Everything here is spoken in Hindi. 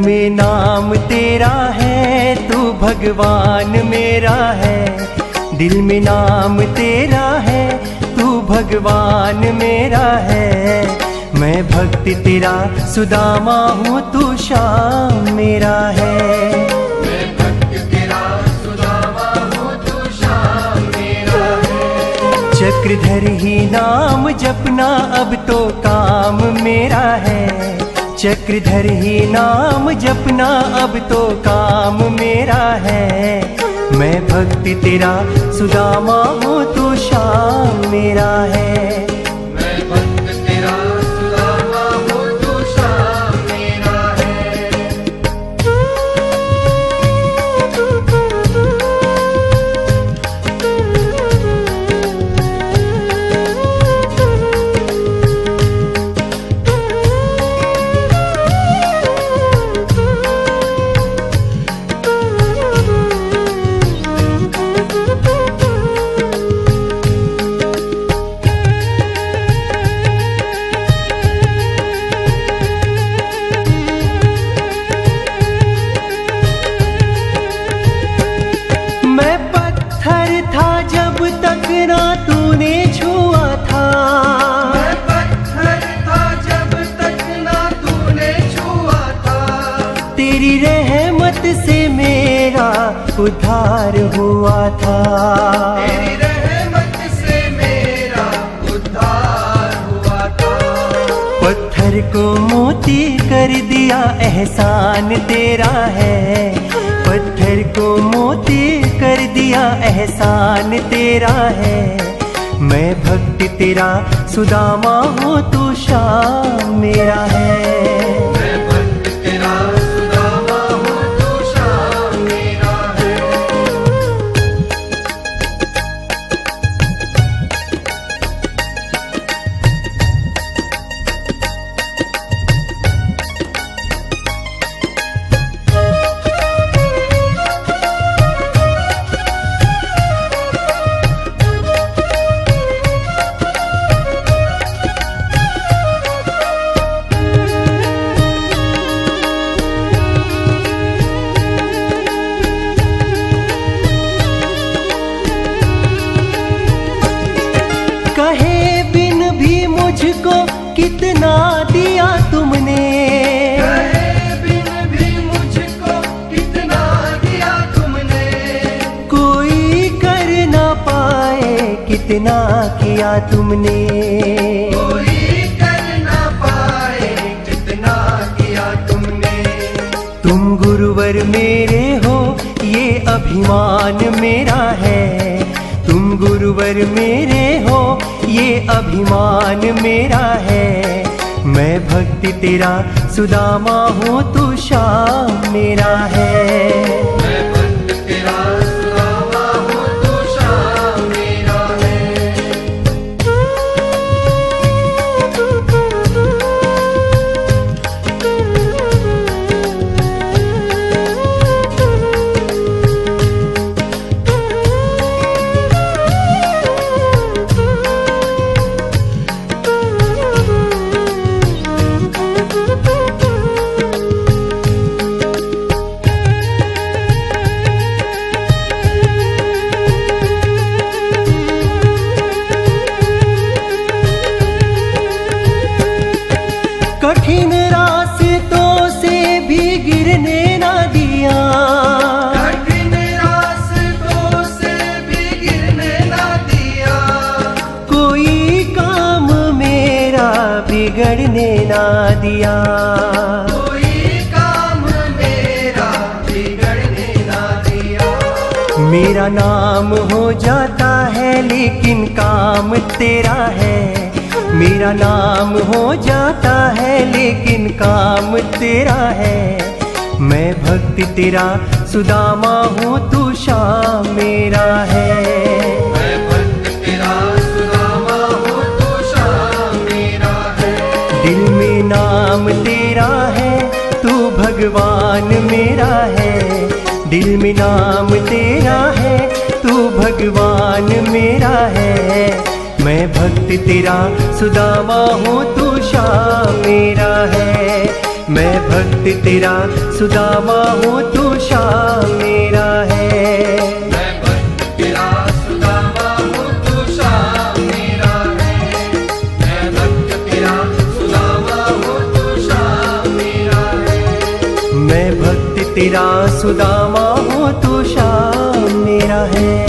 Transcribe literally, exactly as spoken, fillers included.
में नाम तेरा है, तू भगवान मेरा है। दिल में नाम तेरा है, तू भगवान मेरा है। मैं भक्त तेरा सुदामा हूँ, तू श्याम मेरा है। मैं भक्त तेरा सुदामा हूँ, तू श्याम मेरा है। चक्रधर ही नाम जपना अब तो काम मेरा है। चक्रधर ही नाम जपना अब तो काम मेरा है। मैं भक्त तेरा सुदामा हूँ, तू श्याम मेरा है। मैं भक्त तेरा सुदामा हूँ, तू श्याम मेरा है। तूने छुआ था मैं पत्थर था जब तक ना तूने छुआ था। तेरी रहमत से मेरा उद्धार हुआ था। तेरी रहमत से मेरा उद्धार हुआ था। पत्थर को मोती कर दिया एहसान तेरा है। पत्थर को मोती कर दिया एहसान तेरा है। मैं भक्त तेरा सुदामा हूँ, तू श्याम मेरा है। मैं भक्त तेरा सुदामा हूँ, तू श्याम मेरा है। कहे बिन भी मुझको कितना दिया तुमने। कहे बिन भी मुझको कितना दिया तुमने। कोई कर ना पाए कितना किया तुमने। कोई कर ना पाए कितना किया तुमने। तुम गुरुवर मेरे हो, ये अभिमान मेरा है। तुम गुरुवर मेरे हो, ये अभिमान मेरा है। मैं भक्त तेरा सुदामा हूँ, तू श्याम मेरा है। मैं भक्त तेरा सुदामा हूँ, तू श्याम मेरा है। कठिन रास्तों से भी गिरने ना दिया। कठिन रास्तों से भी गिरने ना दिया। कोई काम मेरा बिगड़ने ना दिया। कोई काम मेरा बिगड़ने ना दिया। मेरा नाम हो जाता है लेकिन काम तेरा है। मेरा नाम हो जाता है लेकिन काम तेरा है। मैं भक्त तेरा सुदामा हूँ, तू श्याम मेरा है। मैं भक्त तेरा सुदामा हूँ, तू श्याम मेरा है। दिल में नाम तेरा है, तू भगवान मेरा है। दिल में नाम तेरा है, तू भगवान मेरा है। मैं भक्त तेरा सुदामा हूँ, तू श्याम मेरा है। मैं भक्त भक्त तेरा सुदामा हूँ तू श्याम मेरा है। मैं भक्त तेरा सुदामा हूँ तू श्याम मेरा है। मैं भक्त तेरा सुदामा हूँ तू श्याम मेरा है। मैं भक्त तेरा सुदामा हूँ तू श्याम मेरा है।